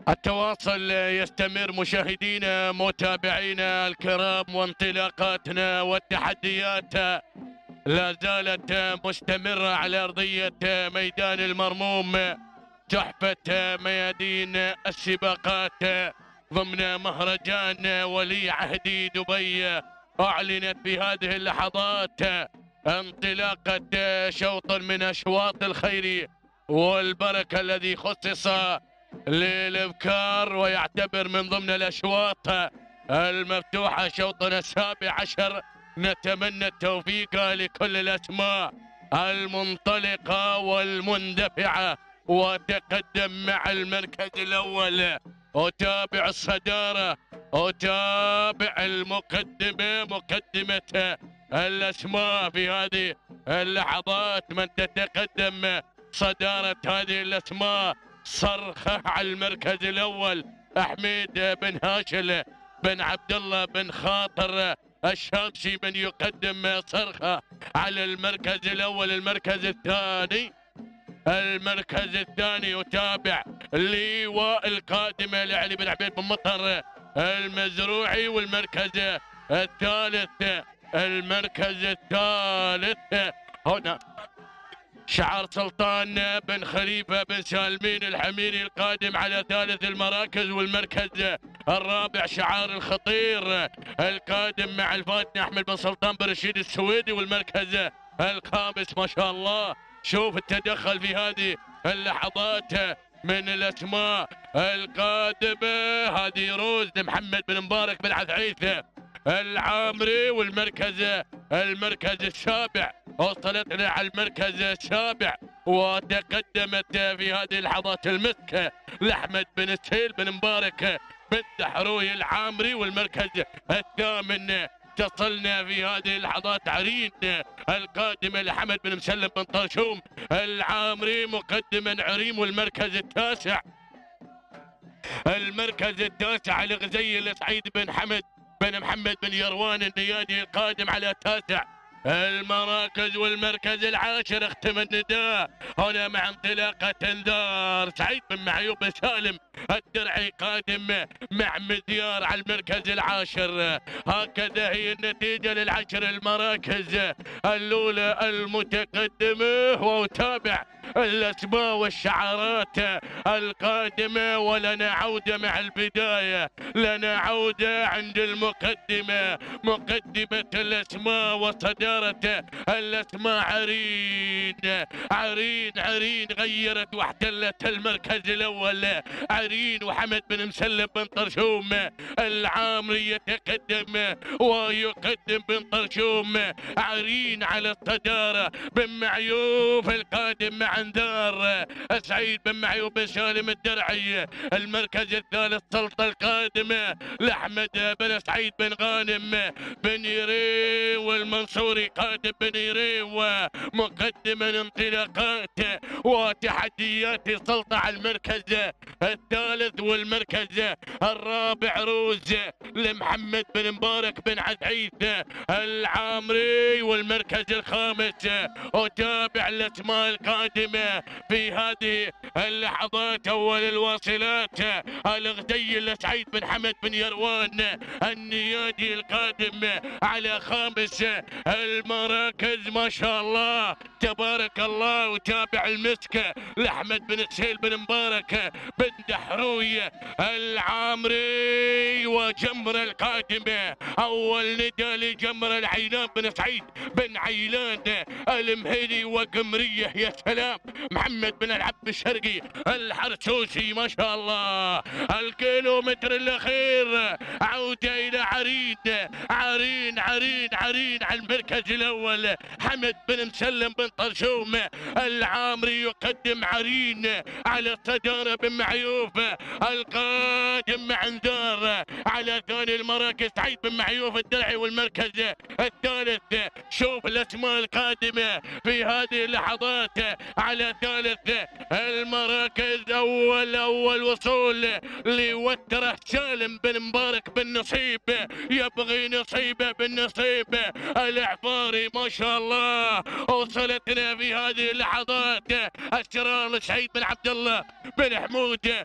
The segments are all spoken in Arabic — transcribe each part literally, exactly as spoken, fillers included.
التواصل يستمر مشاهدينا متابعينا الكرام، وانطلاقاتنا والتحديات لا زالت مستمرة على أرضية ميدان المرموم، تحفة ميادين السباقات ضمن مهرجان ولي عهد دبي. أعلنت في هذه اللحظات انطلاقة شوط من أشواط الخير والبركة الذي خصص للإبكار، ويعتبر من ضمن الأشواط المفتوحة شوطنا السابع عشر. نتمنى التوفيق لكل الأسماء المنطلقة والمندفعة، وتقدم مع المركز الأول. أتابع الصدارة، أتابع المقدمة، مقدمة الأسماء في هذه اللحظات. من تتقدم صدارة هذه الأسماء صرخة على المركز الأول أحمد بن هاشل بن عبد الله بن خاطر الشامسي، من يقدم صرخة على المركز الأول. المركز الثاني المركز الثاني يتابع لواء القادمة لعلي بن عبيد بن مطر المزروعي. والمركز الثالث المركز الثالث هنا شعار سلطان بن خليفة بن سالمين الحميري القادم على ثالث المراكز. والمركز الرابع شعار الخطير القادم مع الفاتن أحمد بن سلطان بن رشيد السويدي. والمركز الخامس ما شاء الله، شوف التدخل في هذه اللحظات من الأسماء القادمة. هذه روز محمد بن مبارك بن عثعيث العامري. والمركز المركز السابع وصلتنا على المركز السابع، وتقدمت في هذه اللحظات المسك لأحمد بن السهيل بن مبارك بن دحروي العامري. والمركز الثامن تصلنا في هذه اللحظات عرين القادمة لحمد بن مسلم بن طرشوم العامري مقدما عريم. والمركز التاسع المركز التاسع الغزي لسعيد بن حمد بن محمد بن يروان النيادي القادم على تاسع المراكز. والمركز العاشر اختم النداء هنا مع انطلاقة انذار سعيد بن معيوب بن سالم الدرعي قادم مع مديار على المركز العاشر. هكذا هي النتيجة للعشر المراكز الأولى المتقدمة. وأتابع الأسماء والشعارات القادمة، ولنا عودة مع البداية، لنا عودة عند المقدمة، مقدمة الأسماء وصدارة الأسماء عرين عرين عرين غيرت واحتلت المركز الأول. عرين وحمد بن مسلم بن طرشوم العامري يتقدم ويقدم بن طرشوم. عرين على الصدارة، بن معيوف القادم مع انذار سعيد بن معيوف بن سالم الدرعي. المركز الثالث سلطة القادمة لأحمد بن سعيد بن غانم بن يري. والمنصوري قادم بن يري، ومقدما انطلاقات وتحديات سلطة على المركز الثالث. والمركز الرابع روز لمحمد بن مبارك بن عثعيث العامري. والمركز الخامس أتابع الأسماء القادمة في هذه اللحظات. أول الواصلات الغدي لسعيد بن حمد بن يروان النيادي القادم على خامس المراكز. ما شاء الله تبارك الله. وتابع المسك لأحمد بن سهيل بن مبارك بن دحروي العامري. وجمر القادمة أول ندى لجمر العيلان بن سعيد بن عيلان المهيلي وقمرية. يا سلام، محمد بن العبد الشرقي الحرسوسي ما شاء الله. الكيلومتر الأخير عودة إلى عرين عرين عرين عرين على المركز الأول. حمد بن مسلم بن طرشوم العامري يقدم عرين على الصدارة. بن معيوف القادم مع انذار على ثاني المراكز سعيد بن معيوف الدرعي. والمركز الثالث شوف الأسماء القادمة في هذه اللحظات. على ثالث المراكز. اول اول وصول لوتره سالم بن مبارك بالنصيب، يبغي نصيبه بالنصيب. العفاري ما شاء الله وصلتنا في هذه اللحظات الشرار لسعيد بن عبد الله بن حمود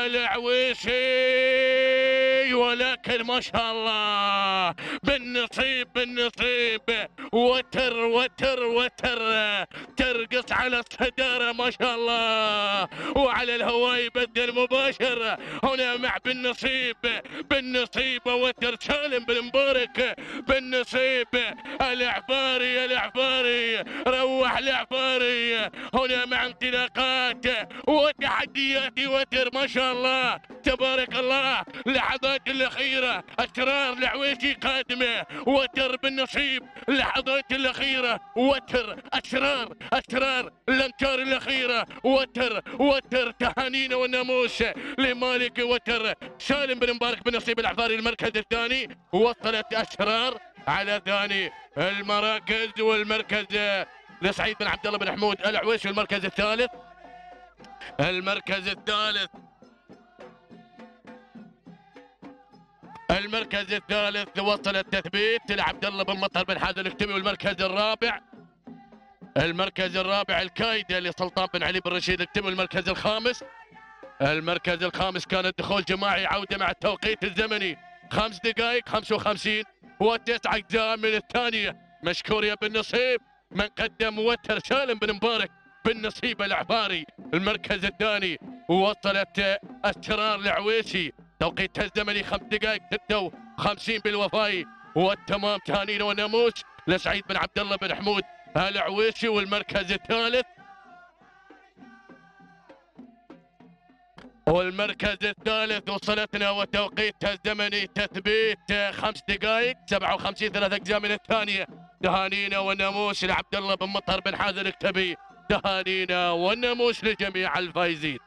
العويسي، ولكن ما شاء الله بالنصيب بالنصيب. وتر وتر وتر ترقص على الصدارة ما شاء الله، وعلى الهواء يبدل مباشر هنا مع بالنصيب بالنصيب. وتر سالم بن مبارك بالنصيب. العفاري العفاري روح العفاري هنا مع انطلاقات وتحديات. وتر ما شاء الله تبارك الله. لحظات الاخيره اسرار العويسي قادمه. وتر بالنصيب اللحظات الاخيره. وتر اسرار اسرار الامتار الاخيره. وتر وتر تهانينا والناموس لمالك وتر سالم بن مبارك بالنصيب العفاري المركز الثاني. وصلت اسرار على ثاني المراكز، والمركز لسعيد بن عبد الله بن حمود العويسي المركز الثالث. المركز الثالث المركز الثالث وصل التثبيت لعبد الله بن مطهر بن حازم الكتبي. والمركز الرابع المركز الرابع الكايدة لسلطان بن علي بن رشيد الكتبي. والمركز الخامس المركز الخامس كان الدخول جماعي عودة مع التوقيت الزمني خمس دقائق خمسة وخمسين وتسع أجزاء من الثانية. مشكور يا بالنصيب من قدم وتر سالم بن مبارك بالنصيب العفاري المركز الثاني. ووصلت الشرار العويسي توقيتها الزمني خمس دقائق ستة وخمسين بالوفاء والتمام. تهانينا والناموس لسعيد بن عبد الله بن حمود العويسي. والمركز الثالث والمركز الثالث وصلتنا وتوقيتها الزمني تثبيت خمس دقائق سبعة وخمسين ثلاث اجزاء من الثانيه. تهانينا والناموس لعبد الله بن مطهر بن حازم الكتبي. تهانينا والناموس لجميع الفائزين.